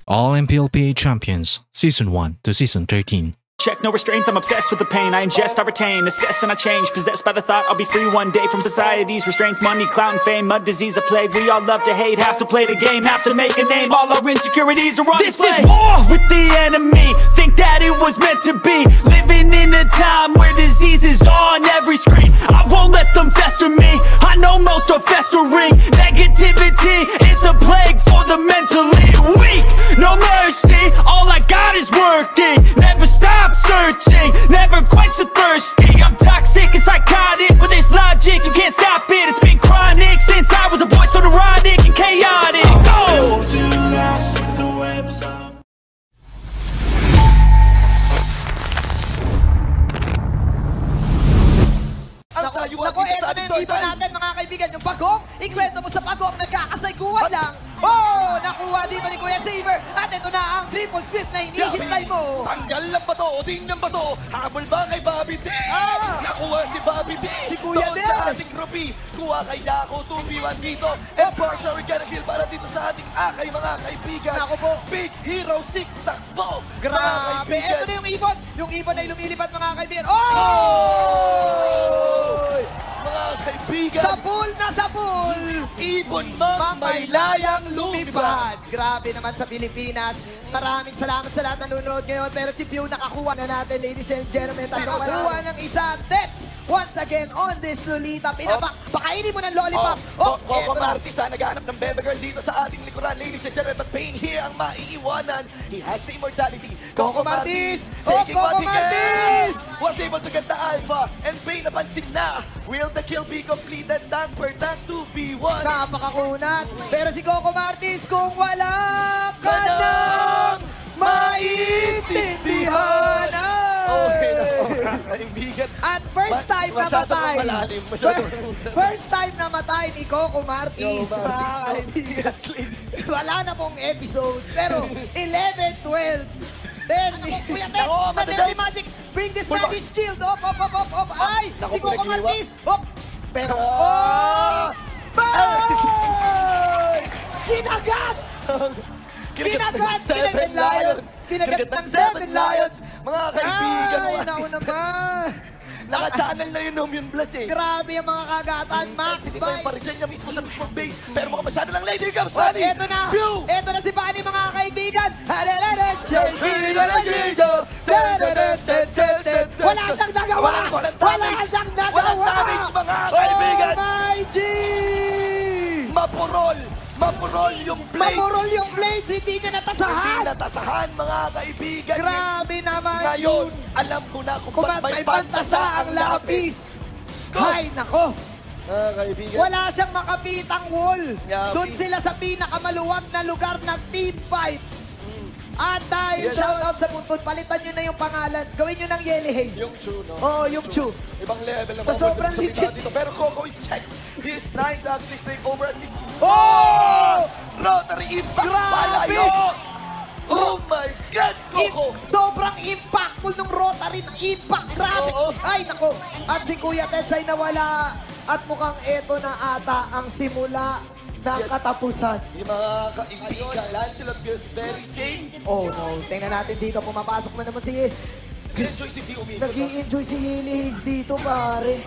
All MPLPA Champions, Season 1 to Season 13. Check, no restraints, I'm obsessed with the pain. I ingest, I retain, assess and I change. Possessed by the thought I'll be free one day from society's restraints. Money, clout and fame, mud, disease, a plague. We all love to hate, have to play the game, have to make a name. All our insecurities are on display. This is war with the enemy. Think that it was meant to be. Living in a time where disease is on every screen. I won't let them fester me. I know most are festering. Negativity is a plague for the mentally weak. No mercy, all I got is working. Never stop searching, never quite so thirsty. I'm toxic and psychotic with this logic, you can't stop it. It's been chronic since I was a boy, so neurotic and chaotic. Go! To last with the webs up. Naku, eto na yung dito natin mga kaibigan. Yung bagong, ikwento mo sa bagong nagkakasayguan lang. Oh, nakuha dito ni Kuya Saber. At ito na ang triple swift na hinihintay mo. Tanggal lang ba to? O tingnan ba to? Habol ba kay Bobby D? Nakuha si Bobby D. Si Kuya Doon Del. sa ating grupi. Kuha kay Dako, 2v1 dito. And for sure, we're gonna kill para dito sa ating akay mga kaibigan. Naku po. Big Hero 6 takbo. Grabe. Ito na yung ibon. Yung ibon ay lumilipat mga kaibigan. Oh! Mga kaibigan. Sa pool na sa pool. Ibon mang may layang lumipad. Grabe naman sa Pilipinas. Maraming salamat sa lahat ng nanonood ngayon. Pero si Pew nakakuha na natin, ladies and gentlemen. Nakakuha ng isang Tets. Once again, on this Lolita. Pakainin mo ng lollipop. Coco Martis naghahanap ng bebe girl dito sa ating likuran. Ladies and gentlemen, but Pain here ang maiiwanan. He has the immortality. Coco Martis! Taking Coco what he Martis! can. Was able to get the alpha. And Pain napansin na. Will the kill be completed? Tank per tank 2v1. Napakakunat. Pero si Coco Martis, kung wala ka nang maintindihan. Kaibigan. At first time namatay. Masyadong First time namatay ni Coco Martis. Kaibigan. Wala na pong episode. Pero 11, 12. Then, Kuya Tex, Madeleine Magic, bring this magic shield. Op. Ay, si Coco Martis. Op. Pero, Kinagat! Kinagat! Kinagat Lions! Kinagat ng 7 Lions! Mga kaibigan. Ay, naku naman! Naka-channel na yun, Yun Bless eh. Grabe ang mga kagatan, Max Sinipay pa rin dyan niya mismo sa mismong base. Pero mga masyado lang lady comes, Oh, Fanny! eto na! Eto na si Fanny, mga kaibigan! Wala siyang nagawa! Wala siyang nagawa! Walang damage, mga kaibigan! Oh my G! Mapurol yung blades! Mapurol yung blades! Hindi niya natasahan! Hindi natasahan, mga kaibigan! Grabe naman! Ngayon, alam ko na kung ba't may pantasa ang lapis! Hay, nako! Mga kaibigan. Wala siyang makapitang wall. Yabi. Doon sila sa pinakamaluwag na lugar ng team fight. At dahil shoutout sa Puntun, palitan nyo na yung pangalan. Gawin nyo ng Yelly Haze. Yung Chu, no? Oo, yung Chu. Ibang level Sa naman. sobrang legit. Dito. Pero Coco is checked. He is trying to actually stay over at least. Oh! Rotary Impact! Grabe! Palayo! Oh my God, Coco! Sobrang impactful ng Rotary na impact. Grabe! Oo. Ay, nako. At si Kuya Tets ay nawala. At mukhang eto na ata ang simula ng katapusan. Yung mga kaibigan, Lancelot feels very safe. Oh no, tingnan natin dito, pumapasok na naman si... Nag-enjoy si D umikot. Nag-i-enjoy si Yelly Haze dito, pare.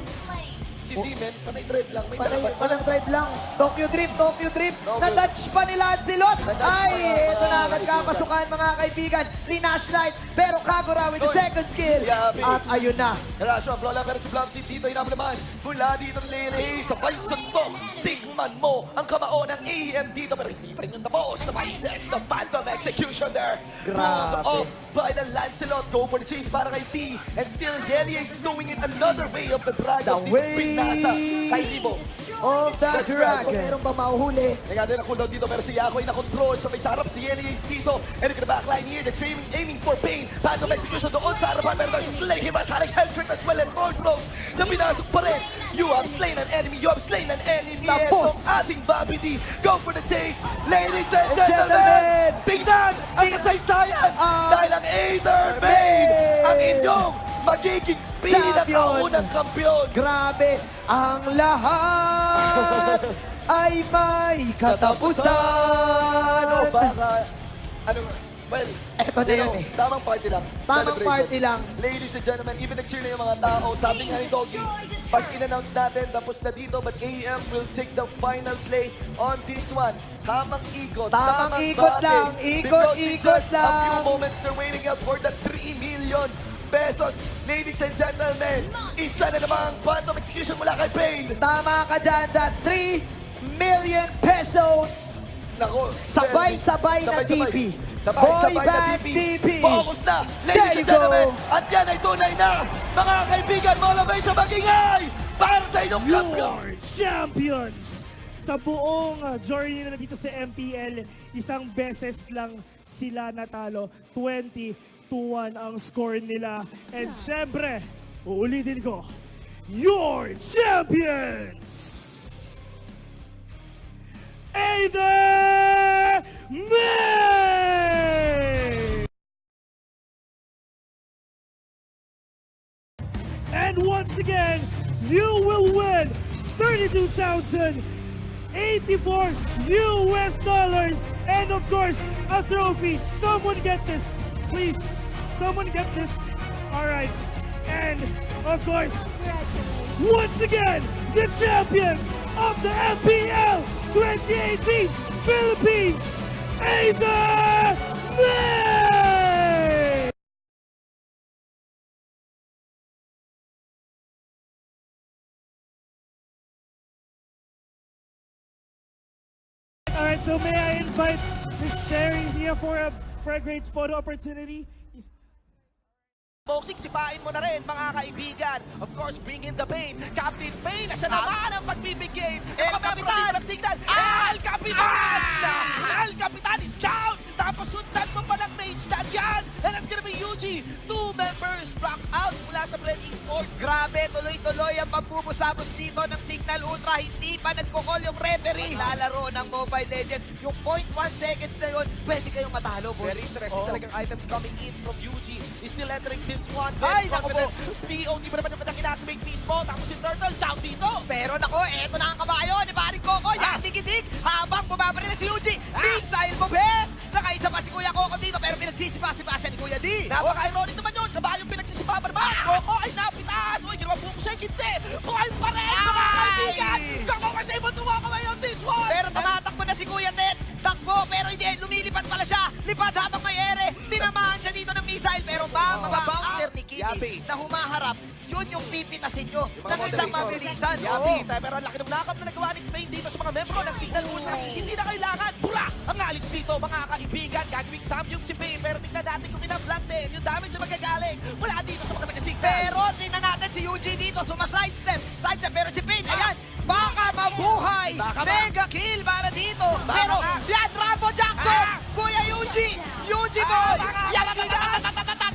Si D, men, panay drive lang. May dapat Palang drive lang. Tokyo Drift. Na-touch pa ni Lancelot. Ay, ito na, nagkapasukan mga kaibigan. Rinash Light, pero Kagura with the second skill. At ayun na. Narasyo ang Blola, pero si Blobsy dito inam naman. Mula dito ng Lele, sabay suntok. Tingnan mo ang kamao ng AM dito, pero hindi pa rin yung tapos. Sa mainis na Phantom Execution there. Grabe. Off by the Lancelot. Go for the chase para kay T. And still, Yeli is doing it another way of the dragon. The way Nasa kay Libo. of the dragon. Meron ba mauhuli? Naganda ng cooldown dito pero si Yako ay nakontrol. Sabay sa harap si Yeli Ace dito. And look at the backline here. They're aiming for Pain. Phantom Execution doon sa harapan. Pero there's a slay. Himas haring Helltrick as well and Road Bros na pinasok pa rin. You have slain an enemy. You have slain an enemy. Tapos. Itong ating Bobby D. Go for the chase. Ladies and gentlemen. Tingnan ang kasaysayan. Dahil ang Aether Main ang inyong magiging pinakaunang kampiyon. Grabe, ang lahat ay may katapusan. O baka Ano, well, Eto na yun eh. Tamang party lang. Tamang Celebration. party lang. Ladies and gentlemen, even nag-cheer na yung mga tao. Sabi nga ni Doggy, pag in-announce natin, tapos na dito, but KEM will take the final play on this one. Tamang ikot. Tamang ikot bate. lang. Because in Ikot just a few lang. moments, they're waiting up for the 3 million pesos. Ladies and gentlemen, isa na namang phantom execution mula kay Pain. Tama ka dyan, that 3 million pesos. Nako, Sabay-sabay na TP. Sabay-sabay Boy na band TP. TP. Focus na, There ladies you and gentlemen. go. At yan ay tunay na, mga kaibigan, mga labay sa magingay para sa inyong champion. Your champions! Sa buong journey na dito sa MPL, isang beses lang sila natalo. 20-1 ang score nila. And syempre, uulitin ko, your champions! Either May! And once again, you will win $32,084 US, and of course, a trophy. Someone get this, please. Someone get this. All right. And of course, once again, the champions of the MPL 2018 Philippines, Either May! Alright, so may I invite Miss Sherry here for a great photo opportunity? Boxing, sipain mo na rin, mga kaibigan. Of course, bring in the pain. Captain Pain, nasa naman ang pagbibigay. El Capitan! Ng signal. El Capitan! El Capitan is down! Tapos sundan mo pa ng main stand yan. And that's gonna be Yuji. 2 members block out mula sa Brent Esports. Grabe, tuloy-tuloy ang pagbubusabos dito ng Signal Ultra. Hindi pa nagko-call yung referee. Lalaro ng Mobile Legends. Yung 0.1 seconds na yun, pwede kayong matalo. Boy. Very interesting Oo. talagang items coming in from Yuji. He's still entering this one. Ay, Very naku po. confident. POD pa naman naman ang kinactivate mismo. Tapos si Turtle down dito. Pero nako, eto na ang kabayo ni Paring Coco. Yan, digidig. Habang bumabaril na si Yuji. Missile Bobes. Nakaisa pa si Kuya Coco dito, pero pinagsisipa-sipa siya ni Kuya D. Napaka-ironic naman yun. Kabayong pinagsisipapan naman. Coco ay napitaas. Uy, ginawa po ko siya. Hindi. Buhay pa rin, mga kaibigan. Coco was able to walk away on this one. Pero tumatakbo na si Kuya Tets. Takbo, pero hindi. Lumilipad pala siya. Lipad habang may ere. Tinamaan siya dito ng missile. Pero mga bouncer ni Kimi na humaharap, yun yung pipitasin nyo ng isang mabilisan. Yabi, pero ang laki ng lakap na nagawa ni Pain dito sa mga membro ng Signal Ultra. Hindi na kailangan. Bula ang alis dito, mga kaibigan. Gagawing samyong si Pain. Pero tingnan natin kung inablang din. Yung damage na magagaling. Wala dito sa mga taga-Signal. Pero tingnan natin si Yuji dito. Suma-sidestep. Sidestep, pero si Pain, ayan. Baka mabuhay. Baka ba? Mega kill para dito. Baka Pero ba? yan, Rambo Jackson. Kuya Yuji. Yuji boy. baka Yan, kaibigan.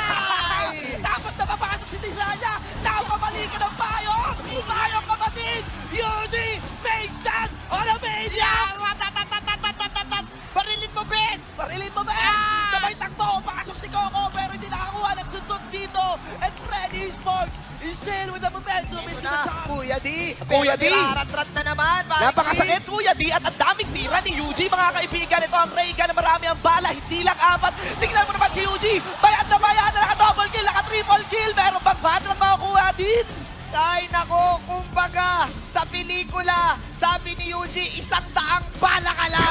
ay! Tapos napapasok si Tisaya. Napabalikan ng payong. Payong kapatid. Yuji, main stand on a main Yan! stand. Ratatatatatatatatatat! Barilin mo, Bes! Barilin mo, Bes! Sabay takbo, pasok si Coco, pero hindi nakakuha ng sundot dito. And Freddy Sports is still with the momentum. Ito It's na, the top. Kuya D. Kuya D. Niraratrat na naman. Napakasakit, Kuya D, at ang daming tira ni Yuji, mga kaibigan. Ito ang Rayga na marami ang bala, hindi lang 4. Tingnan mo naman si Yuji. Bayad na naka-double kill, naka-triple kill. Meron bang ban na makakuha din? Ay, nako, kumbaga, sa pelikula, sabi ni Yuji, 100 bala ka lang.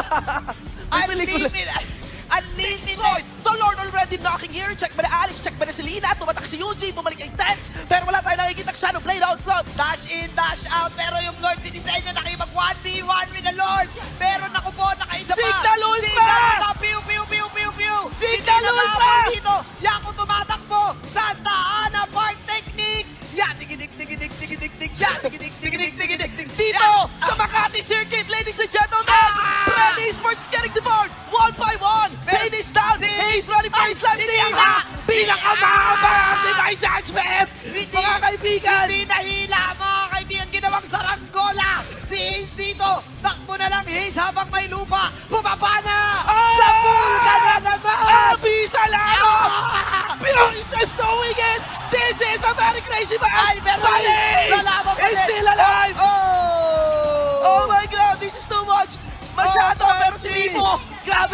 Unlimited. Destroyed! The Lord already knocking here. Check ba na Alex? Check ba na si Lina? Tumatak si Yuji. Bumalik ang Tens. Pero wala tayo nakikita Shadow Blade onslaught. Dash in, dash out, pero yung Lord Citizenyo nakipag 1v1 with the Lord. Pero naku po, nakaisa pa. Signal Ultra! Signal Ultra! Pew, pew, pew, pew, pew! Signal Hindi Ultra! nakabang dito. Yaku tumatakbo. Santa Ana Park Technique. Ya, digidig, digidig, digidig, dig. Ya, digidig, digidig, digidig, dig. Dito sa Makati Circuit, ladies and gentlemen. Freddy Sports getting the board. 1 by 1. Pain is down. He's running for his life. Pinakamahaba ang Divine Judgment. Mga kaibigan. Hindi nahila, mga kaibigan. Ginawang saranggola. Si Hayes dito. Takbo na lang Hayes habang may lupa. Bumaba na. Sa Vulcan na naman. Abisa lang. Pero he's just doing it. This is a very crazy man. Ay, pero lalaban pa is din. still alive. Oh! Oh my God, this is too much. Masyado, Oh, pero si Marty. Timo, grabe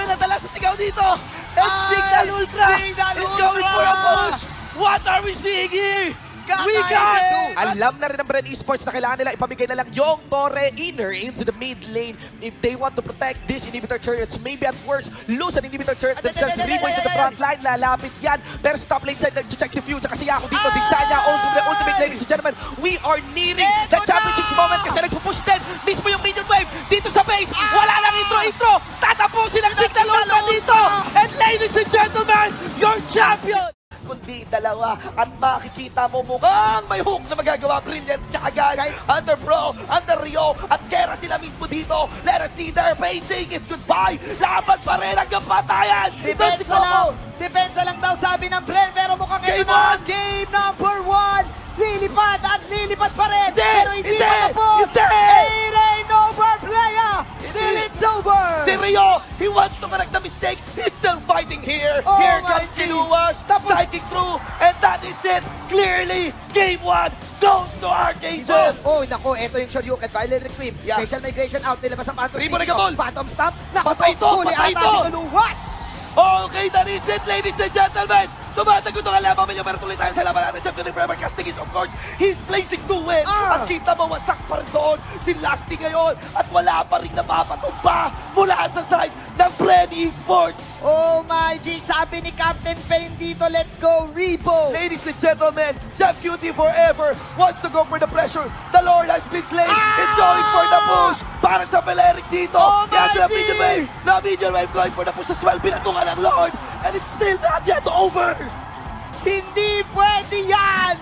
Dami na dala sa sigaw dito. And Signal Ultra Signal is going for a Ultra! push. What are we seeing here? We got! Alam na rin ng Bren Esports na kailangan nila ipamigay na lang yung Torre Inner into the mid lane if they want to protect this inhibitor turrets. Maybe at worst, lose an inhibitor turret themselves. Rebo into the front line, lalapit yan. Pero sa top lane side, nag-check si Few, tsaka si Yako dito. Bisaya, also the ultimate, ladies and gentlemen. We are nearing the championships moment kasi nagpupush din. Mismo yung minion wave dito sa base. Wala lang intro. Tatapusin ang Signal Ultra dito. And ladies and gentlemen, your champion! Kundi dalawa at makikita mo mukhang may hook na magagawa. Brilliance kaagad. Under Bro, under Rio at Kera sila mismo dito. Let us see their paging is goodbye. Laban pa rin hanggang patayan. Depensa lang. Depensa lang daw sabi ng Bren. Pero mukhang ito na. Game number 1. Lilipad at lilipad pa rin. Pero hindi pa tapos. A-Rain over player. Still it's over. Si Rio, he wants to correct the mistake. He's still fighting here. Oh Here my comes G. Kinuwas, psychic through, and that is it. Clearly, game 1 goes to Archangel. Oh, nako, ito yung Shoryuken, Violet Requiem. Yeah. Facial Migration out, nilabas ang Phantom Ribo Phoenix. na gabol. Phantom Stomp. Patay to, patay to. Si Kinuwas. Okay, that is it, ladies and gentlemen. Tumatagot ang alaman niya, pero tuloy tayo sa laban natin. Champion ni Forever Casting is, of course, he's placing to win. At kita mo, wasak pa rin doon si Lasty ngayon. At wala pa rin napapatumpa mula sa side ng Bren Esports. Oh my G, sabi ni Captain Pain dito, let's go, Rebo. Ladies and gentlemen, Champ QT Forever wants to go for the pressure. The Lord has been slain, is going for the push. Para sa Beleric dito. Oh Kaya my sila G! medium wave. Na medium wave going for the push as well. Pinatungan ng Lord. And it's still not yet over. Hindi pwede yan.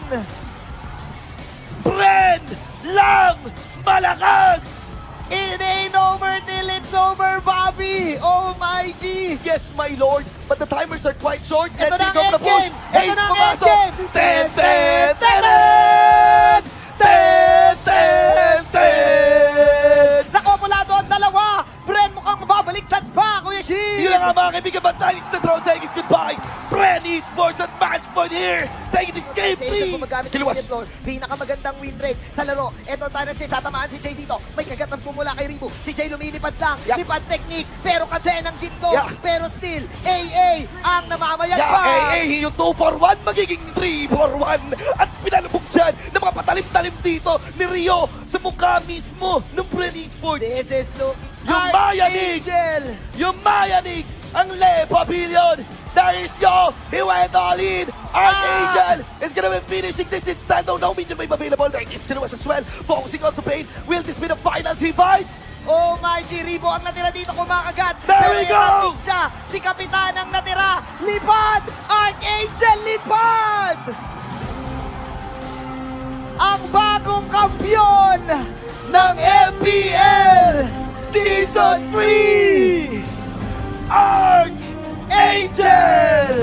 Bren lang malakas. It ain't over till it's over, Bobby. Oh my G. Yes, my lord, but the timers are quite short. Ito Let's na see go ang for the push. endgame. Ito Ace na ang pumasok. endgame. Ten, ten, ten, ten, ten, ten. Nako, mula doon, dalawa. Bren, mukhang mababaliktad pa, Kuya G. Yun lang nga mga kaibigan, but time is the throne saying it's goodbye. Bren Esports at match point here. Taking this game, Sa please. isang gumagamit ng Kiluwas. William Floor, pinakamagandang win rate sa laro. Ito tayo na siya, tatamaan si Jay dito. May kagat ng pumula kay Rebo. Si Jay lumilipad lang, lipad technique, pero kadenang ginto. Pero still, AA ang namamayag pa. Yung 2 for 1 magiging 3 for 1. At pinalubog dyan ng mga patalim-talim dito ni Rio sa mukha mismo ng Bren Esports. This is looking Yung Mayanig! Archangel. Yung Mayanig! Ang Le Pavilion! There is yo! He went all in! Archangel is gonna be finishing this in stand. No medium wave available. There is Kinuwas as well. Focusing on to Pain. Will this be the final divide? Oh my G, Rebo ang natira dito kumakagat. There we go! Pero siya, si Kapitan ang natira. Lipad! Archangel, lipad! Ang bagong kampiyon ng MPL Season 3! Archangel!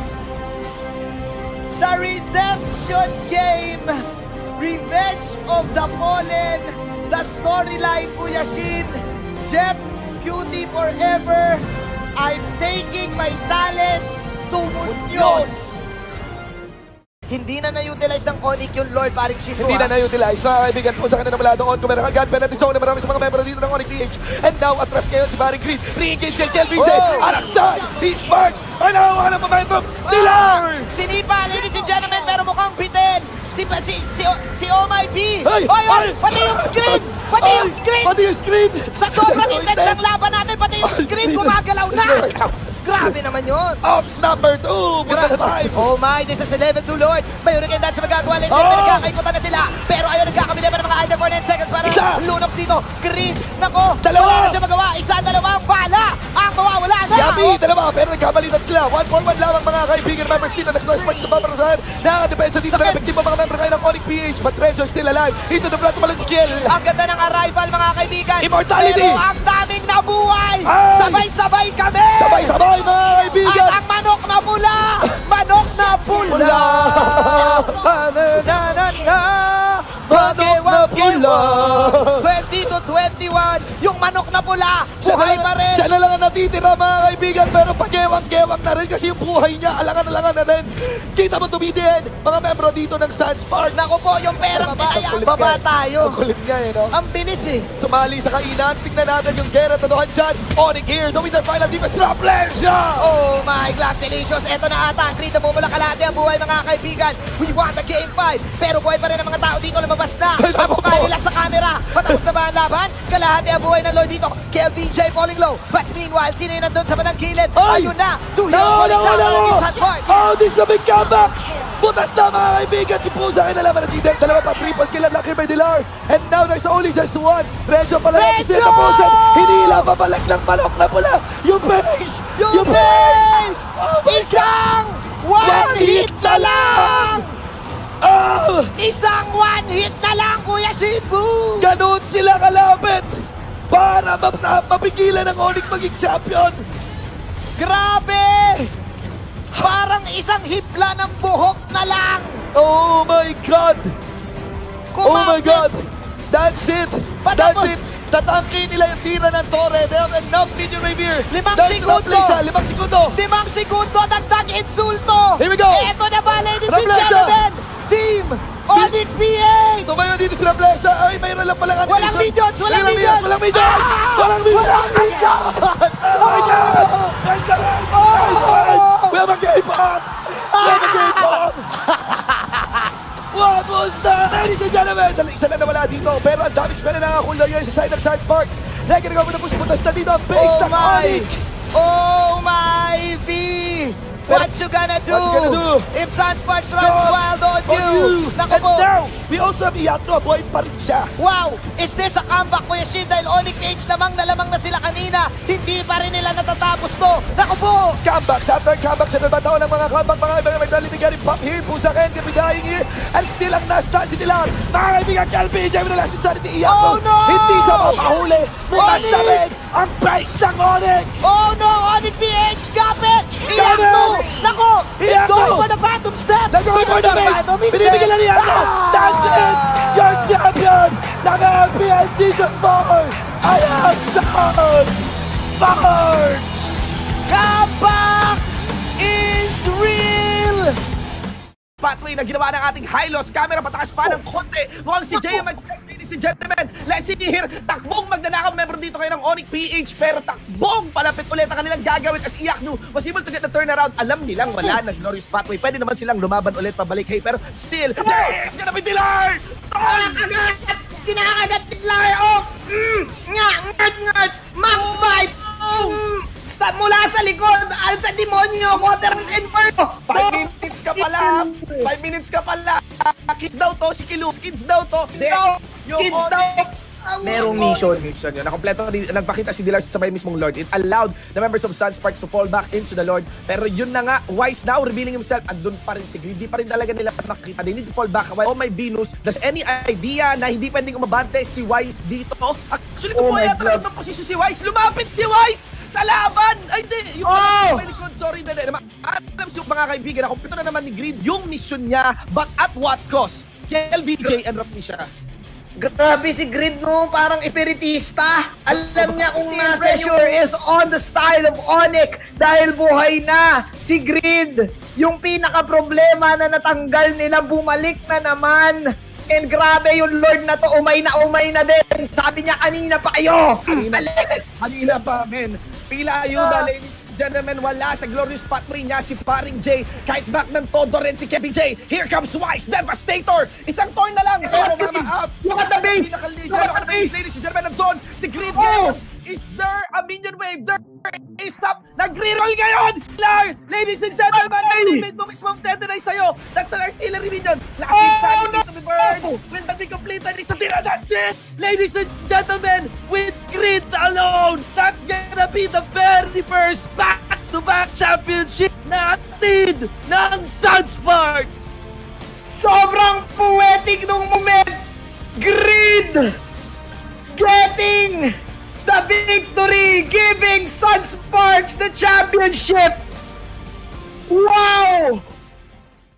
The Redemption Game, Revenge of the Fallen, the storyline, Kuya Shin, Jeff, Cutie Forever, I'm taking my talents to Muñoz. Hindi na na-utilize ng Onyx yung Lord paring Shifu. Hindi na na-utilize. Mga kaibigan po sa kanila mula doon. Kumera kagad. Penalty zone na marami sa mga membro dito ng Onyx PH. And now, atras ngayon si Barry Green. Re-engage kay Kelvin J. Alaksad! He sparks! Ang nahawakan ng momentum! Nila! Sinipa, ladies and gentlemen, pero mukhang bitin. Si Oh My B. Ay! Oy! Pati yung screen! Pati yung screen! Pati yung screen! Sa sobrang intense ng laban natin, pati yung screen gumagalaw na! Grabe naman yun! Ops number 2! Punta na tayo! Oh my, this is 11-2 Lord. May hurricane dance sa magagawa. Let's see, nagkakaiputan na sila. Pero ayaw nagkakamili pa ng mga item for 9 seconds para Lunox dito. Green, nako, dalawa! Wala na siya magawa. Isa, dalawang bala ang mawawala na. Yami, dalawa, pero nagkamalitan sila. 1-4-1 lamang mga kaibigan members dito. Nag-slice punch sa pamarasahan. Nakaka-depensa dito ng effective mga member kayo ng Onyx PH. But Treasure still alive. Into the blood tumalon skill. Ang ganda ng arrival mga kaibigan. Immortality! Pero ang daming nabuhay. Ay! Sabay-sabay kami. Sabay-sabay mga kaibigan. At ang manok na pula. Manok na pula. Manok na pula. 20 to 21. Yung manok na pula. Buhay pa rin! Siya na lang ang natitira mga kaibigan, pero pagewang-gewang na rin kasi yung buhay niya, alangan na rin. Kita mo tumitin, mga membro dito ng Sunsparks. Naku po, yung perang tinayang baba tayo. Ang kulit nga no? Ang bilis eh. Sumali sa kainan, tingnan natin yung Gera tanuhan dyan. Onyx here, dominant final defense, Raplesia! Oh my God, delicious. Eto na ata, ang Creed na mumula kalahati ang buhay mga kaibigan. We want the game 5. Pero buhay pa rin ang mga tao dito, lumabas na. Ang mukha nila sa camera. Patapos na ba ang laban? Kalahati ang buhay ng Lord dito. KLBJ falling low. But meanwhile, sino yung nandun sa bandang kilid? Ayun na. Two heroes falling down ng Inside Parts. Oh, this is a big comeback! Butas na mga kaibigan, si Pusa kinalaman na G-Deck. Dalawa pa, triple kill ang Lucky by Dilar. And now there's only just one. Renzo pala natin sila Pusa. Hinila pa palaglang manok na pula. Yung base! Yung base! Isang one hit na lang! Oh! Isang one hit na lang, Kuya Shinbu! Ganun sila kalapit para mapigilan ng Onyx maging champion. Grabe! Parang isang hibla ng buhok na lang! Oh my God! Oh my Kumapit. God! That's it! Patapos. That's it! Tatangkin nila yung tira ng Torre. They have enough minion wave here. 5 There's segundo. Raplesia, 5 segundo. 5 segundo, dagdag insulto! Here we go. Eto na ba, ladies and Raplesia. gentlemen? Team Onyx PH! Tumayo dito si Raplesia. Ay, mayroon lang palang animation. Walang minions! Walang minions! Walang minions! Walang minions! Walang minions! Oh my God! There's the line! There's the line! We have a game on! We have a game on! What was that? Ladies and gentlemen, isa lang na wala dito. Pero ang daming spell na nakakulong yun sa side ng Sunsparks. Like na gawin na po si Putas na dito ang base ng Onyx. Oh my V! What you gonna do? What you gonna do? If Sunsparks runs wild on you? Naku And po! now, we also have Iatro. Boy pa rin siya. Wow! Is this a comeback, Kuya Shin? Dahil Onyx PH lamang na sila kanina. Hindi pa rin nila natatapos to. Naku po! Comebacks after comebacks. Sa nabataon ng mga comeback. Mga kaibigan, may naliligyan pop here. Pusakin, kapidahin here. And still ang nasta si Dilar. Mga kaibigan, KLBJ, minalasin sa ni Iatro. Oh no! Hindi siya mapahuli. Mitas Onyx! na rin ang base ng Onyx. Oh no! Onyx PH! Kapit! Got Iakto! it! Naku! He's Iakto! going for the phantom step! Nag-going for the base. Phantom step! Binibigyan na ni Iatro. That's it. Your champion ng LPL Season 4. Ayan, Sunsparks. Comeback is real! Pathway na ginawa ng ating high-loss camera patakas pa ng konti. Mukhang si JM at ladies and gentlemen, let's see here. Takbong magnanakaw member dito kayo ng Onyx PH pero takbong palapit ulit ang kanilang gagawin as Iaknu was able to get the turnaround. Alam nilang wala ng Glorious Pathway. Pwede naman silang lumaban ulit pabalik. Hey, pero still, there's gonna be Dilar! Kinakagat! Kinakagat ni Claro! Ngat! Max Bite! Stab mula sa likod! Alsa Demonyo! Water and Inferno! 5 minutes ka pala! 5 minutes ka pala! Kids daw to, si Kilus. Kids daw to. Kids daw! Merong mission yun. Nakompleto, nagpakita si Dilar sa may mismong Lord. It allowed the members of Sunsparks to fall back into the Lord. Pero yun na nga, Wise now revealing himself at doon pa rin si Greed. Di pa rin talaga nila nakita. They need to fall back. Oh my Venus, does any idea na hindi pwedeng umabante si Wise dito? Actually, kung po yata rin ng posisyon si Wise, lumapit si Wise sa laban! Ay, di! Yung may likod, sorry na din. Alam siyo mga kaibigan, nakompleto na naman ni Greed yung mission niya, but at what cost? KLBJ and Raplesia. Grabe si Grid no, parang espiritista. Alam niya kung nasa sure is on the style of Onyx dahil buhay na si Grid. Yung pinaka-problema na natanggal nila, bumalik na naman. And grabe yung Lord na to, umay na din. Sabi niya kanina pa kayo. Kanina pa, men. Pila ayuda, ladies and gentlemen, wala sa Glorious Pathway niya si Paring J. Kahit back ng todo rin si Kevin J. Here comes Wise, Devastator. Isang turn na lang, pero mama out. Look at the base! Look at the base, ladies and gentlemen, nandun si Grid ngayon. Is there a minion wave? There is stop. Nag-reroll ngayon! Ladies and gentlemen, ultimate mo mismo ang tenderize sa'yo. That's an artillery minion. Last hit time to be burned. Will that be completed? Isa tira, that's it! Ladies and gentlemen, with Grid alone, that's gonna be the very first back-to-back championship natin ng Sunsparks! Sobrang poetic nung moment. Grid getting the victory, giving Sunsparks the championship. Wow!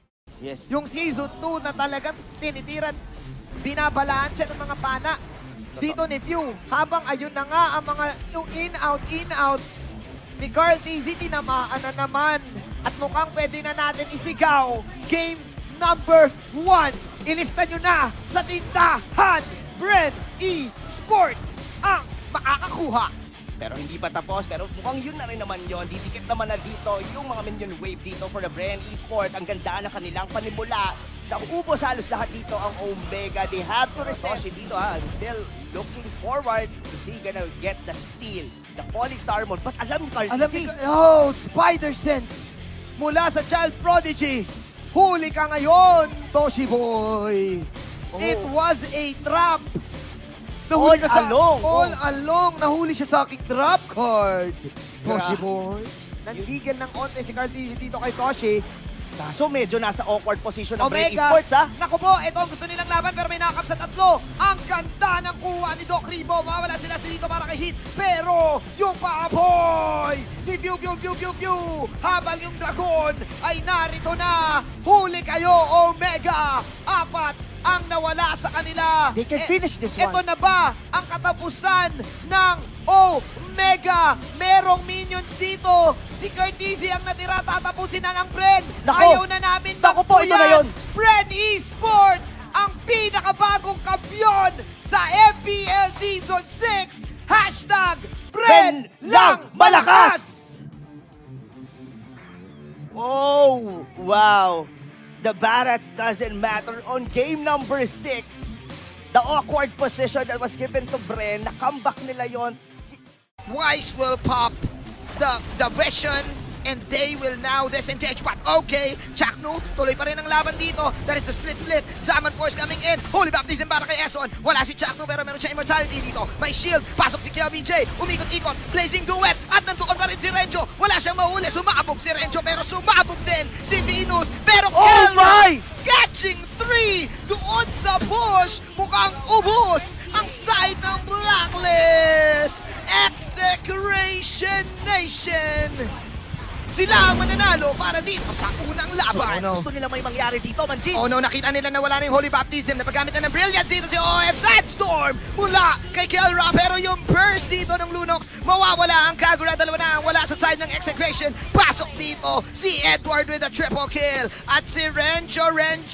Yes. Yung Season 2 na talagang tinitiran, binabalaan siya ng mga pana. dito ni Pew. Habang ayun na nga ang mga yung in-out ni Carl TZ, tinamaan na naman. At mukhang pwede na natin isigaw. Game number 1. Ilista nyo na sa tindahan. Bren Esports ang makakakuha. Pero hindi pa tapos, pero mukhang yun na rin naman yun. Didikit naman na dito yung mga minion wave dito for the Bren Esports. Ang ganda ng kanilang panimula. Naubos halos lahat dito ang Omega. They have to resist dito ha. Still looking forward to see gonna get the steal. The Falling Star Mode. But alam ni Carl TZ. Oh, Spider Sense mula sa Child Prodigy. Huli ka ngayon, Toshi Boy. It was a trap. Nahuli ka all along, nahuli siya sa aking trap card. Toshi Boy. Nanggigil ng onte si Carl TZ dito kay Toshi. Kaso medyo nasa awkward position ng Bren Omega. Esports ha. Naku po, ito ang gusto nilang laban pero may nakakap sa 3. Ang ganda ng kuha ni Doc Ribo. Mawala sila dito para kay Hit. Pero yung paaboy ni Pew Pew Pew Pew Pew. Habang yung Dragon ay narito na. Huli kayo, Omega. 4 ang nawala sa kanila. They can finish this one. Ito na ba ang katapusan ng Omega? Merong minions dito. Si Curtizy ang natira, tatapusin na ng Bren. Nako. Ayaw na namin Po, ito na yun. Bren Esports, ang pinakabagong kampiyon sa MPL Season 6. Hashtag Bren lang malakas! Oh, wow. The Barats doesn't matter on game number 6. The awkward position that was given to Bren, na comeback nila yon. Wise will pop the vision and they will now disengage. But okay, Chaknu, tuloy pa rin ang laban dito. That is the split. Zaman Force coming in. Holy Baptism para kay Eson. Wala si Chaknu pero meron siya immortality dito. May shield. Pasok si KLBJ. Umikot-ikot. Blazing duet. At nandoon pa rin si Renjo. Wala siyang mahuli. Sumabog si Renjo pero sumabog din si Venus. Pero my! Catching 3 doon sa push. Mukhang ubos ang side ng Blacklist. Execration Nation. Sila ang mananalo para dito sa unang laban. Gusto nila may mangyari dito, Manjin. Oh no, nakita nila na wala na yung Holy Baptism. Napagamit na ng Brilliance dito si OF Sandstorm mula kay Kelra. Pero yung burst dito ng Lunox, mawawala ang Kagura. 2 na ang wala sa side ng Execration. Pasok dito si Edward with a triple kill. At si Renjo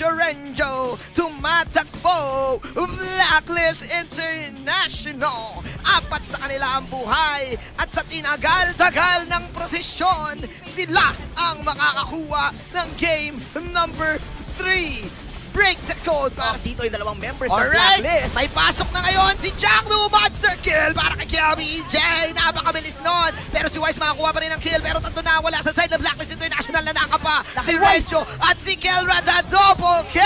tumatakbo. Blacklist International. 4 sa kanila ang buhay. At sa tinagal-tagal ng prosesyon, sila ang makakakuha ng game number 3. Break the code para Dito yung 2 members ng alright, Blacklist. may pasok na ngayon si Chaknu. Monster kill para kay KLBJ. Napakabilis nun. Pero si Wise makakuha pa rin ng kill. Pero tatlo na wala sa side ng Blacklist International na nakapa. Si Resto at si Kelra the double K.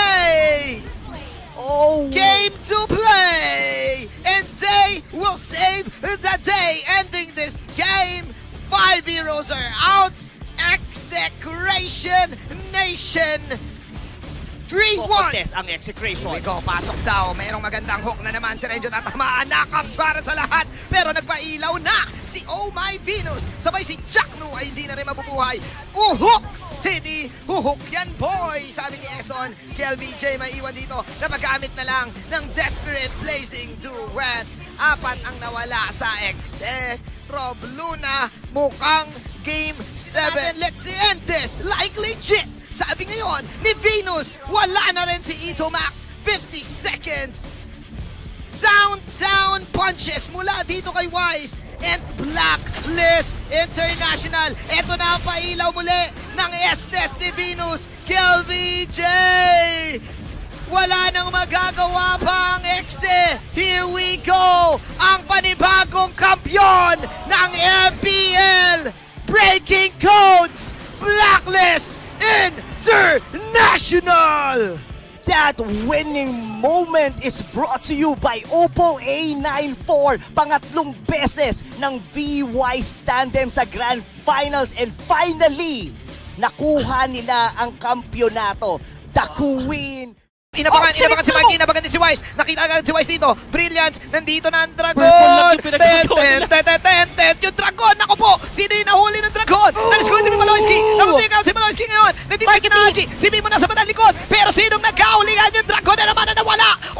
Oh, Game to play. And they will save the day. Ending this game. 5 heroes are out. Execration Nation. 3-1. Contest ang Execration. Here we go, pasok daw. Mayroong magandang hook na naman si Renjo. Tatamaan, knockups para sa lahat. Pero nagpailaw na si Oh My Venus. Sabay si Chaknu ay hindi na rin mabubuhay. Uhok City. Uhok yan, boy. Sabi ni Eson. KLBJ may iwan dito. Napagamit na lang ng Desperate Blazing Duet. 4 ang nawala sa Exe. Rob Luna, mukhang Game 7. Let's end this like legit. Sabi ngayon ni Venus, wala na rin si Ito Max. 50 seconds. Downtown punches mula dito kay Wise and Blacklist International. Ito na ang pailaw muli ng Estes ni Venus. KLBJ! Wala nang magagawa pa ang Exe. Here we go! Ang panibagong kampyon ng MPL. Breaking codes! Blacklist International! That winning moment is brought to you by Oppo A94. Pangatlong beses ng V-Wise Tandem sa Grand Finals and finally, nakuha nila ang kampyonato. The Queen. Inabangan si Mikey, inabangan din si Wise. Nakita agad si Wise dito. Brilliance, nandito na ang Dragon. Yung Dragon, naku po! Sino yung nahuli ng Dragon? Nalis ko hindi si Maloyski. Napunti out si Maloyski ngayon. Nandito yung Kinahaji. Si Mimo nasa bandang likod. Pero sinong nagkahulingan yung Dragon na naman na nawala?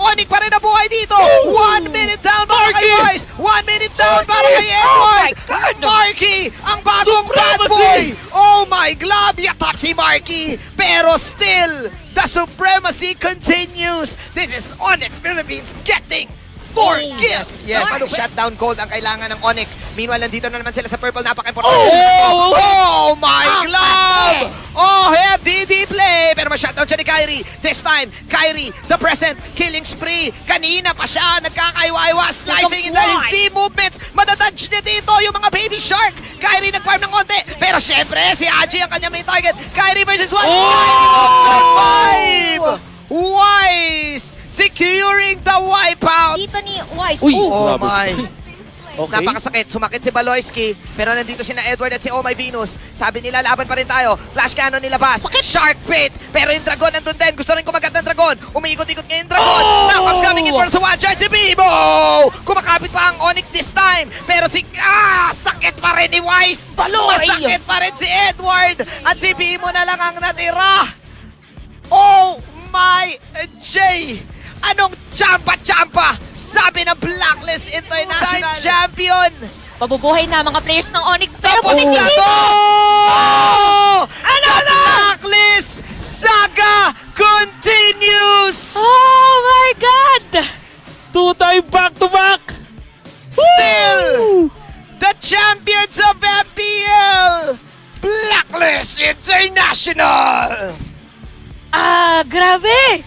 Onyx pa rin ang buhay dito. 1 minute down para kay Vice. 1 minute down para kay Edward. Marky, ang bagong bad boy. Oh my glove, yatak si Marky. Pero still, the supremacy continues. This is Onyx Philippines getting 4 kills. Yes, shutdown cold ang kailangan ng Onyx. Meanwhile, nandito na naman sila sa purple. Napaka-importante. Oh my glove! Oh, FDD play! Pero ma-shutdown siya ni Kyrie. This time, Kyrie, the present, killing spree. Kanina pa siya, nagkakaiwa-iwa, slicing in the Z movements. Madadodge niya dito yung mga baby shark. Kyrie nag-farm ng konti. Pero syempre, si Aji ang kanya main target. Kyrie versus 1. Kyrie won't survive! Wise securing the wipeout. Dito ni Wise. Oh my. Okay. Napakasakit. Sumakit si Baloyski. Pero nandito si na Edward at si Oh My Venus. Sabi nila, laban pa rin tayo. Flash cannon nilabas. Shark Pit. Pero yung Dragon nandun din. Gusto rin kumagat ng Dragon. Umiikot-ikot ngayon yung Dragon. Knockups coming in for sa one charge si Bimo. Kumakapit pa ang Onyx this time. Pero si... sakit pa rin ni Wise. Masakit pa rin si Edward. At si Bimo na lang ang natira. Oh my J! Anong champa-champa? Sabi ng Blacklist International Champion! Mabubuhay na mga players ng Onyx. Pero Tapos na to! Ano The Blacklist saga continues! Oh my God! 2-time back-to-back! Still, the champions of MPL! Blacklist International! Grabe!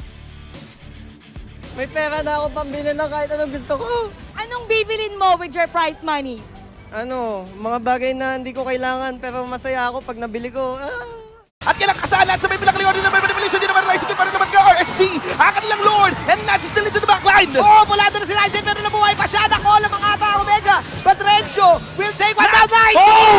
May pera na ako pambili ng kahit anong gusto ko. Anong bibilin mo with your prize money? Mga bagay na hindi ko kailangan pero masaya ako pag nabili ko. At yan ang kasalan sa may pinakaliwan din naman manipulation din naman Rising pa rin naman ka RSG ang kanilang Lord and Lance is still into the backline. Oh, mula doon na si Ryzen pero nabuhay pa siya. Nako, ang mga ata Omega. But Renzo will take one down. Nice!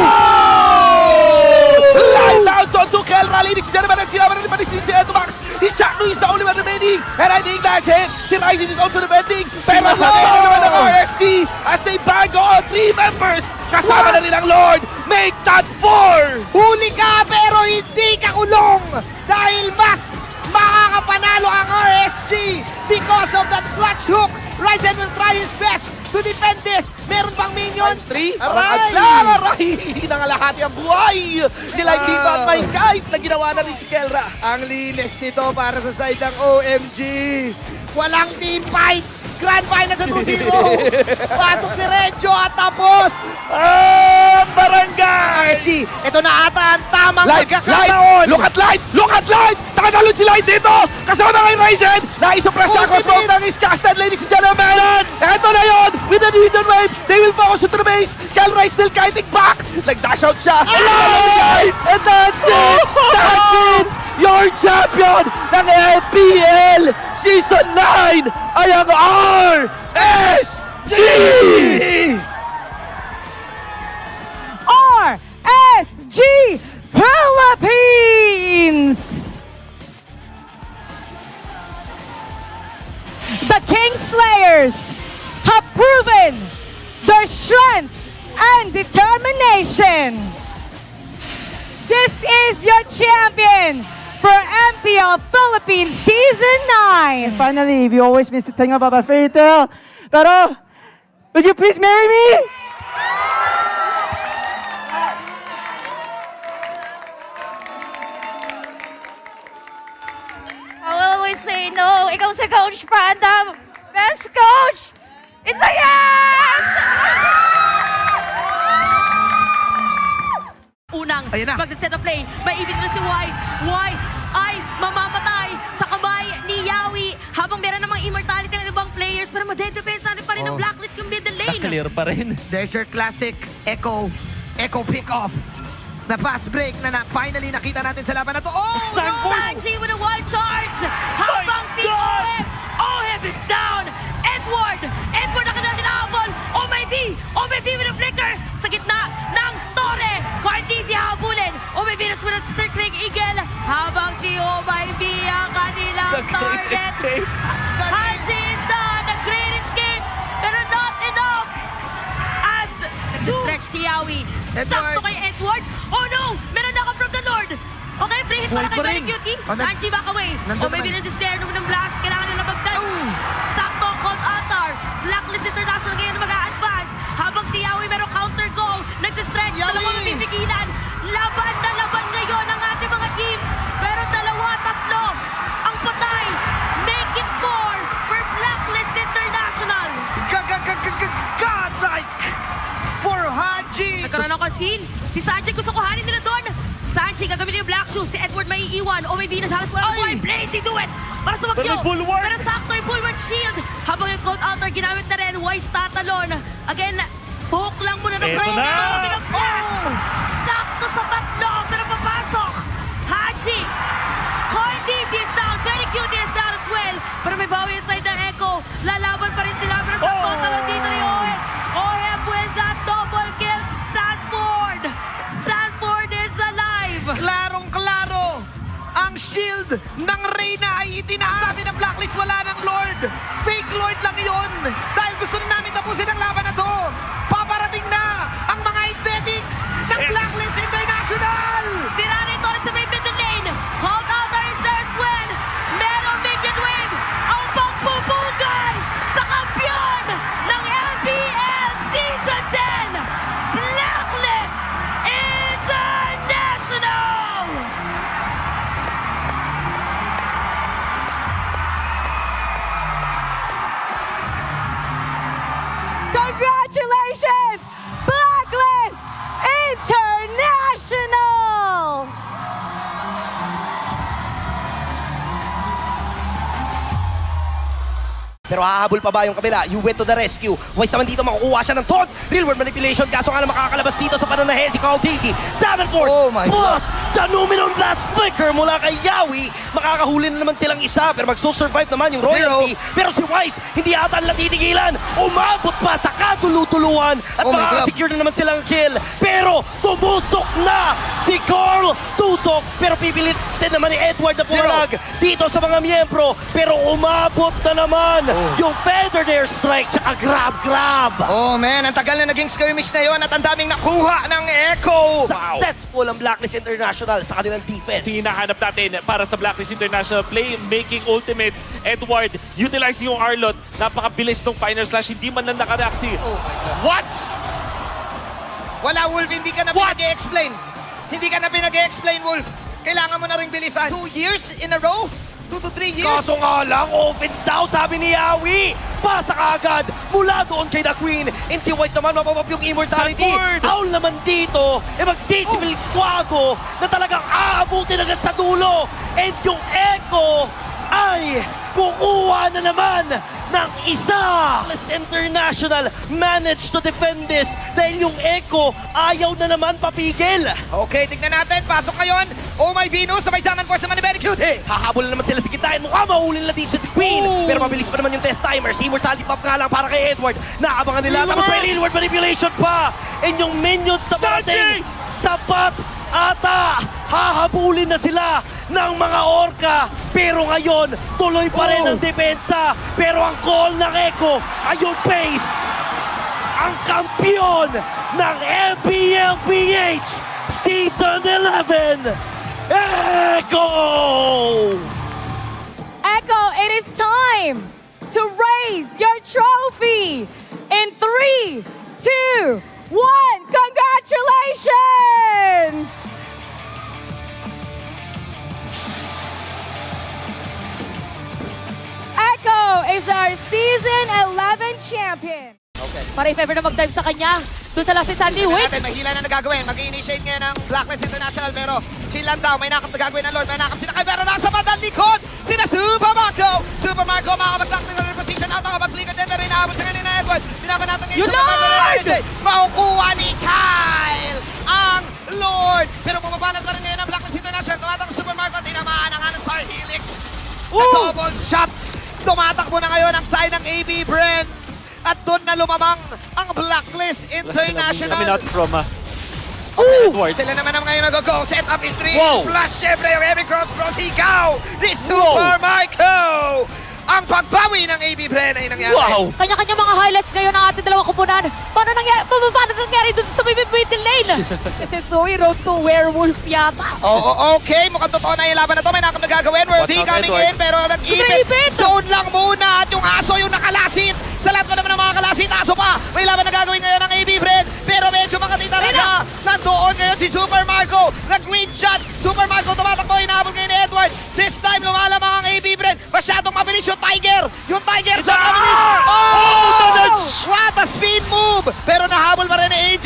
Line down on to Kel Rally. Ladies and gentlemen, and sila rin pa rin si Edomax. He's the only one remaining. And I think that's it. Si Ryzen is also defending. Pero ang laki na naman ng RSG as they bang on 3 members. Kasama na nilang Lord. Make that 4! Huli ka pero hindi ka kulong dahil mas makakapanalo ang RSG because of that clutch hook. Ryzen will try his best to defend this. Meron pang minions. 3, aray! Nangalahati ang buhay nila hindi pa at may kahit na ginawa na rin si Kelra. Ang linis nito para sa side ng OMG. Walang team fight. Grand final sa 2-0. Pasok si Renzo at tapos. Barangay! RSG, ito na ata ang tamang Light! pagkakataon. Look at Light! Look at Light! Takanalon si Light dito! Kasama kay Ryzen! Naisuppress siya across both ng is casted, ladies and gentlemen! Eto na yun! With the Hidden Wave, they will focus to the base! Kelra is still kiting back! Nag-dash out siya! And that's it! That's it! Your champion ng LPL Season 9 ay ang RSG! RSG Philippines! The Kingslayers have proven their strength and determination. This is your champion for MPL Philippines Season 9. Finally, we always miss the thing about our fairy tale. Pero, would you please marry me? I will always say no. Ikaw si Coach Panda. Best coach! It's a yes! Unang magsaset of play. Maibig na si Wise. Wise ay mamamatay sa kamay ni Yawi habang meron namang immortality ng ibang players pero madedepensa pa rin ng Blacklist yung middle lane. Clear pa rin. There's your classic Echo pick-off. The fast break na finally nakita natin sa laban na to. Oh! Sanji with a wild charge! Habang si OM is down! Edward ang kanilang hinahabol! Oh my V with a flicker sa gitna ng Torre! Cartesi habulin! Oh my Venus with a circling eagle! Habang si Oh my V ang kanilang target! Haji is done! A great escape! Pero not enough! As nagsistretch si Yawi. Sakto kay Edward. Oh no! Meron na from the Lord. Okay, free hit para kay Very Cutie. Sanji back away. Oh, may Venus is there. Nung ng blast, kailangan nila mag-dance. issue. Si Edward may iiwan. O may Venus halos walang buhay. Blazing do it! Para sa Pero may bulwark. Pero sakto yung bulwark shield. Habang yung cold outer ginamit na rin. Wise tatalon. Again, hook lang muna ng Eto na! Sakto sa tatlo. Pero papasok. Haji. Coin DC is down. Very cute is down as well. Pero may bawi inside ng Echo. Lalaban pa rin sila. Pero sakto ang talon dito ni Oheb. Oheb with that double kill. Sanford. Sanford is alive. Klarong-klaro, ang shield ng Reyna ay itinaas. Sabi ng Blacklist, wala ng Lord. Fake Lord lang yun. Dahil gusto na namin tapusin ang laban na to. Paparating na ang mga aesthetics ng Blacklist International. Sira nito sa may middle lane. Cold outer is there as well. Merong minion wave. Ang pagpupugay sa kampiyon ng LPL Season 10. Blacklist International. Congratulations, Blacklist International! Pero hahabol pa ba yung kabila? You went to the rescue. Wise naman dito makukuha siya ng taunt. Real world manipulation. Kaso nga lang makakalabas dito sa pananahe si Carl Tiki. 7 Force plus the Numenon Blast Flicker mula kay Yawi. Makakahuli na naman silang isa pero magsusurvive naman yung Royalty. Pero si Wise hindi ata nila titigilan. Umabot pa sa katulutuluan at makakasecure na naman silang kill. Pero tumusok na si Carl Tusok. Pero pipilit din naman ni Edward na pumalag dito sa mga miyembro. Pero umabot na naman yung Feather Dare Strike tsaka grab. Oh man, ang tagal na naging skirmish na yon at ang daming nakuha ng Echo. Successful ang Blacklist International sa kanilang defense. Hinahanap natin para sa Blacklist International playmaking ultimates. Edward, utilizing yung Arlot. Napakabilis ng Final Slash. Hindi man lang nakareact si... Oh my God. What? Wala, Wolf. Hindi ka na pinag-e-explain. Hindi ka na pinag-e-explain, Wolf. Kailangan mo na rin bilisan. 2 years in a row? 2 to 3 years? Kaso nga lang, offense daw, sabi ni Yawi. Pasa kaagad mula doon kay The Queen. And si Wise naman, mapapap yung immortality. Owl naman dito, magsisibil Quago na talagang aabutin agad sa dulo. And yung Echo ay kukuha na naman ng isa. International managed to defend this dahil yung Echo ayaw na naman papigil. Okay, tignan natin. Pasok ngayon. Oh my Venus, sabay Zaman Force naman ni Very Cute. Hahabol na naman sila sa gitain. Mukha mahuli nila dito si The Queen. Pero mabilis pa naman yung death timer. Si Immortality Pop nga lang para kay Edward. Naabangan nila. Tapos may Real World Manipulation pa. And yung minions na parating, sapat ata. Hahabulin na sila ng mga orca. Pero ngayon, tuloy pa rin ang depensa. Pero ang call ng Echo ay yung pace. Ang kampiyon ng LPLPH Season 11, Echo! Echo, it is time to raise your trophy in 3, 2, 1. Congratulations! Echo is our Season 11 champion. Okay. Para if ever na mag-dive sa kanya, doon sa last Sandy, wait! Natin, mahila na nagagawin. Mag-i-initiate ngayon ng Blacklist International pero chill lang daw. May nakap na gagawin ng Lord. May nakap sila kay pero nasa bandang likod. Sina Super Marco. Super Marco makakapag-tactical reposition out. Makapag-flicker din pero inaabot siya kanina Edward. Pinapan natin ngayon sa Lord! Makukuha ni Kyle ang Lord. Pero bumabanat pa rin ngayon ang Blacklist International. Tumatang Super Marco. Tinamaan ang ano Star Helix. Double shot. Tumatakbo na ngayon ang side ng AB Brent. At doon na lumamang ang Blacklist International. Coming out from Edward. Sila naman ngayon nag-go. Set up is 3. Plus, syempre, yung heavy cross bros. Ikaw, ni Super Marco. Ang pagbawi ng AB Brent ay nangyari. Kanya-kanya mga highlights ngayon ng ating dalawang kupunan. Paano nangyari dun sa middle lane? Kasi Zoe road to werewolf yata. Okay. Mukhang totoo na yung laban na to. May nakam na gagawin. Worthy coming in. Pero nag-ibit. Zone lang muna. At yung aso yung nakalasit. Sa lahat pa naman ng mga kalasit. Aso pa. May laban na gagawin ngayon ng AB Brent. Pero medyo makati talaga. Nandoon ngayon si Super Marco. Nag-green shot. Super Marco tumatakbo. Inaabot ngayon ni Edward. This time lumalamang ang AB Brent. Masyadong mabilis yung Tiger. Yung Tiger sa mabilis. What a speed move. Pero nahabol pa rin ni Agent Zero.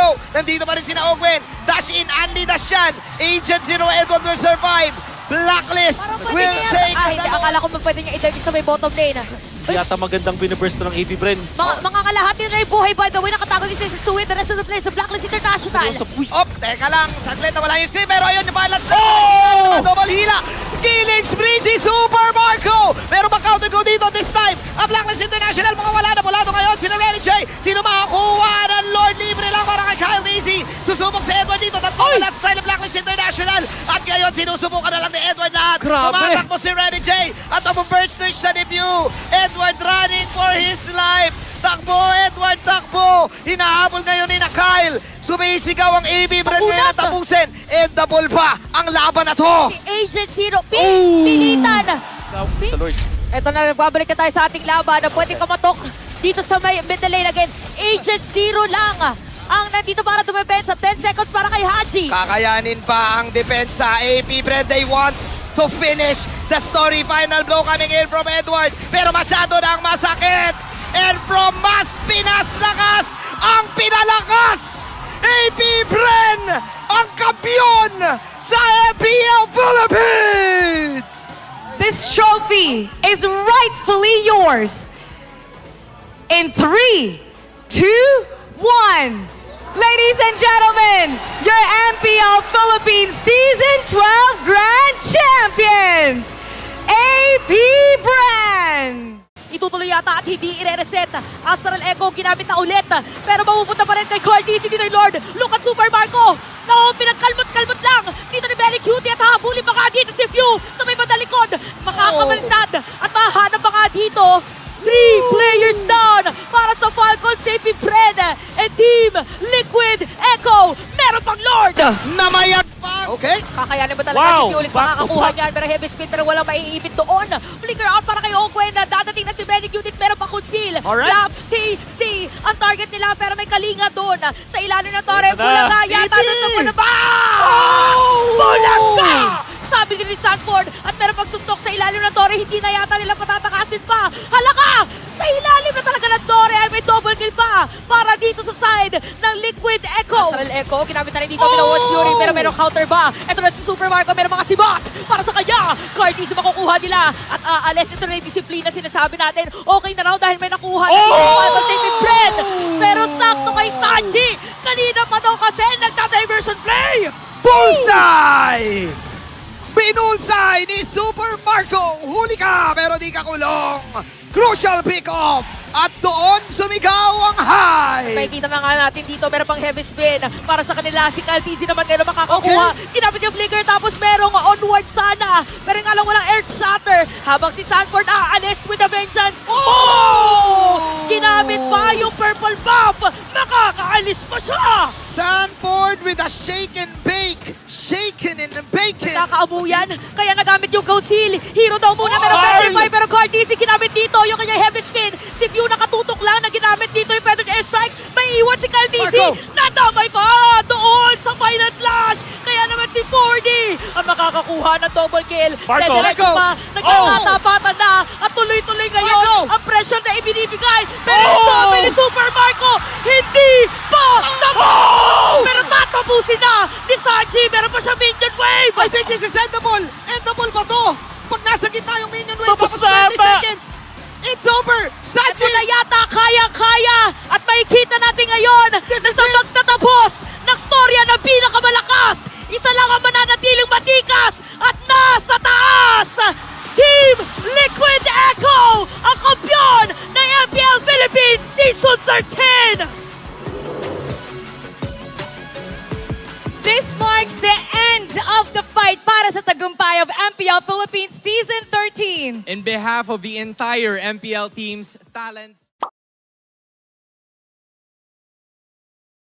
Marco. Nandito pa rin sina Ogwen. Dash in, Andy dash yan. Agent Zero Edward will survive. Blacklist will take Ay, hindi. Akala ko pwede niya i-dive sa may bottom lane. Yata magandang biniburst ng AB Bren. Mga kalahati na yung buhay. By the way, nakatago din si Setsui. The rest of the players sa Blacklist International. Op, teka lang. Saglit na wala yung screen. Pero ayun, yung balance. Oh! Double hila. Killing spree si Super Marco. Pero mag-counter go dito this time. Ang Blacklist International, mga wala na mula ngayon. Sino Renny J? Sino makakuha ng Lord Libre lang para kay Kyle Daisy? Susubok si Edward dito. Tatlo na sa side ng Blacklist International. At ngayon, sinusubukan na lang ni Edward lahat. Tumatakbo si Renny J. At ang burst switch sa debut. Edward running for his life. Takbo, Edward, takbo. Hinahabol ngayon ni na Kyle. Sumisigaw ang AB Brand ngayon na tapusin. Endable pa ang laban na to. Si Agent Zero, pilitan. Sa Lord. Ito na, babalik na tayo sa ating laban na pwede kamatok dito sa may middle lane again. Agent Zero lang ang nandito para dumepensa. 10 seconds para kay Haji. Kakayanin pa ang depensa. AB Brand, they want to finish the story. Final blow coming in from Edward. Pero masyado na ang masakit. And from mas pinaslakas ang pinalakas. AB Bren ang kampiyon sa MPL Philippines! This trophy is rightfully yours. In 3, 2, 1. Ladies and gentlemen, your MPL Philippines Season 12 Grand Champions, AB Bren! Itutuloy yata at hindi i-reset. Astral Echo ginamit na ulit. Pero mapupunta pa rin kay Cortez, hindi na Lord. Look at Super Marco. No, pinagkalmot-kalmot lang. Dito ni Belly Cutie at habulin pa nga dito si Few sa may madalikod. Makakabalintad at mahanap pa nga dito. 3 players down para sa Falcons, AP Fred and Team Liquid Echo. Meron pang Lord. Namayag pa. Okay. Kakayanin ba talaga si Few ulit makakakuha niyan? Pero heavy spin pero walang maiipit doon. Flicker out para kay Ogwen. Dadating na si Belly Cutie. Meron pa conceal. Flap TC ang target nila pero may kalinga doon. Sa ilalim ng Torre. Bulaga yata nasa panaba. Bulaga! Sabi ni Sanford at meron pagsuntok sa ilalim ng Torre, hindi na yata nila patatakasin pa. Halaka! Sa ilalim na talaga ng Torre ay may double kill pa para dito sa side ng Liquid Echo. Astral Echo, ginamit na rin dito Watch Fury pero merong counter ba? Ito na si Super Marco, merong mga sibat para sa kanya. Cardi sa makukuha nila at aalis. Ito na yung disiplina sinasabi natin. Okay na raw dahil may nakuha na David Fred. Pero sakto kay Sanji. Kanina pa daw kasi nagta-diversion play. Bullseye! Pinulsay ni Super Marco. Huli ka pero di ka kulong. Crucial pick-off. At doon sumigaw ang high. Makikita na nga natin dito, meron pang heavy spin para sa kanila. Si Kaltizi naman ngayon makakakuha. Ginamit yung flicker tapos merong onward sana. Pero nga lang walang earth shatter. Habang si Sanford aalis with a vengeance. Ginamit pa yung purple buff. Makakaalis pa siya. Sanford with a shake and bake. Shaken and bacon. Nakakaabu yan. Kaya nagamit yung gold seal. Hero daw muna. Pero 25 pero Kaltizi ginamit dito. Yung kanyang heavy spin. Si Few nakatutok lang na ginamit dito yung feathered airstrike. May iwan si Kaltizi. Nadamay pa doon sa final slash. Kaya naman si 4D ang makakakuha ng double kill. Marco! Nagkakatapatan na at tuloy-tuloy ngayon ang pressure na ibinibigay. Pero sabi ni Super Marco, hindi pa tapos! Pero tatapusin na ni Sanji. Meron pa siya minion wave. I think this is endable. Endable ba to? Pag nasa gitna yung minion wave, tapos 20 seconds. It's over! Sanji! Ito na yata, kaya-kaya! At makikita natin ngayon na sa magtatapos ng storya ng pinakamalakas, isa lang ang mananatiling matikas at nasa taas! Team Liquid Echo, ang kampiyon ng MPL Philippines Season 13! This marks the end of the fight para sa tagumpay of MPL Philippines Season 13. In behalf of the entire MPL team's talents,